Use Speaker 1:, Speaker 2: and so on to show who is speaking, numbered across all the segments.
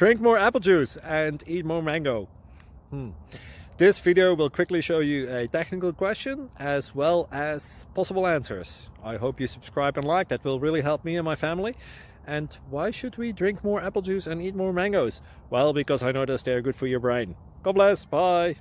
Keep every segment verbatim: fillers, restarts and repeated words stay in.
Speaker 1: Drink more apple juice and eat more mango. Hmm. This video will quickly show you a technical question as well as possible answers. I hope you subscribe and like, that will really help me and my family. And why should we drink more apple juice and eat more mangoes? Well, because I noticed they're good for your brain. God bless, bye!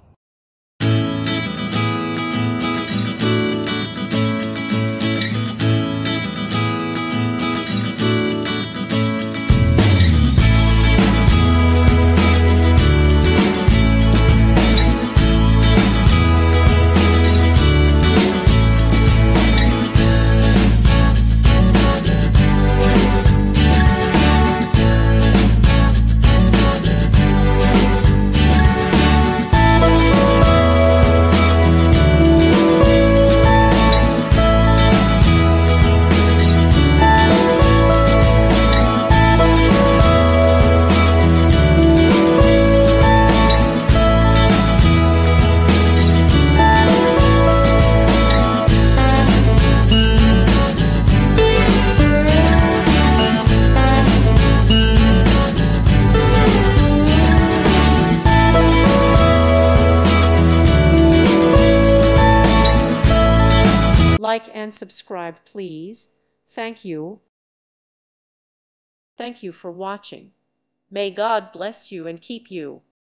Speaker 2: Like and subscribe, please. Thank you. Thank you for watching. May God bless you and keep you.